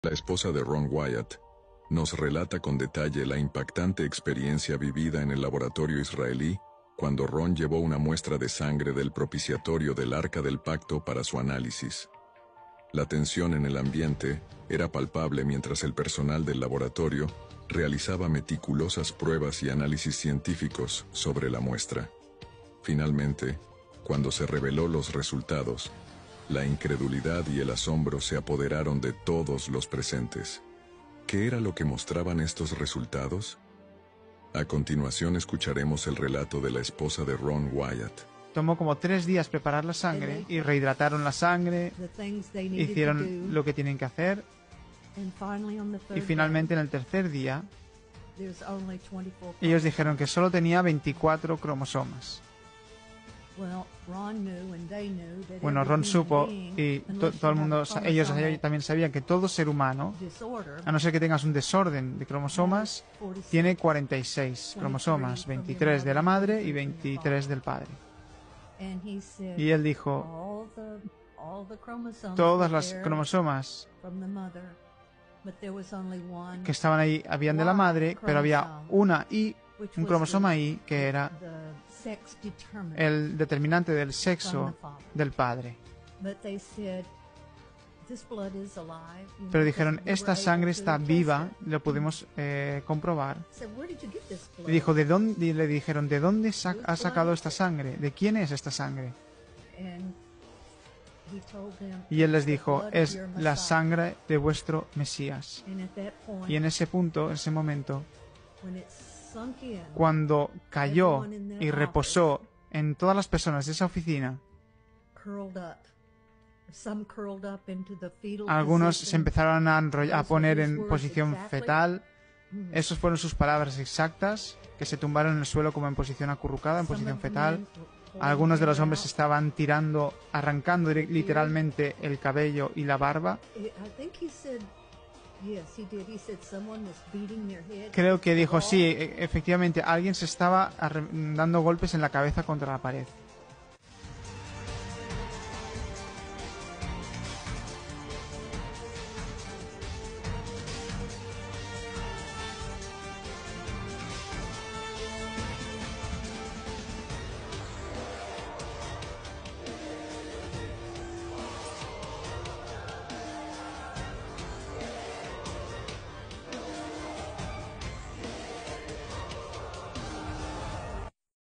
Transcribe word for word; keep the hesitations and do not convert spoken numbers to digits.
La esposa de Ron Wyatt nos relata con detalle la impactante experiencia vivida en el laboratorio israelí cuando Ron llevó una muestra de sangre del propiciatorio del Arca del Pacto para su análisis. La tensión en el ambiente era palpable mientras el personal del laboratorio realizaba meticulosas pruebas y análisis científicos sobre la muestra. Finalmente, cuando se reveló los resultados, la incredulidad y el asombro se apoderaron de todos los presentes. ¿Qué era lo que mostraban estos resultados? A continuación escucharemos el relato de la esposa de Ron Wyatt. Tomó como tres días preparar la sangre y rehidrataron la sangre, hicieron lo que tienen que hacer y finalmente en el tercer día ellos dijeron que solo tenía veinticuatro cromosomas. Bueno, Ron supo y to todo el mundo, ellos también sabían que todo ser humano, a no ser que tengas un desorden de cromosomas, tiene cuarenta y seis cromosomas, veintitrés de la madre y veintitrés del padre. Y él dijo, todas las cromosomas que estaban ahí habían de la madre, pero había una Y, un cromosoma Y, que era el determinante del sexo del padre. Pero dijeron, esta sangre está viva, lo pudimos eh, comprobar. Le, dijo, ¿de dónde, le dijeron, ¿de dónde sac has sacado esta sangre? ¿De quién es esta sangre? Y él les dijo, es la sangre de vuestro Mesías. Y en ese punto, en ese momento, cuando cayó y reposó en todas las personas de esa oficina, algunos se empezaron a, a poner en posición fetal. Esas fueron sus palabras exactas, que se tumbaron en el suelo como en posición acurrucada, en posición fetal. Algunos de los hombres estaban tirando, arrancando literalmente el cabello y la barba. Creo que dijo, sí, efectivamente, alguien se estaba dando golpes en la cabeza contra la pared.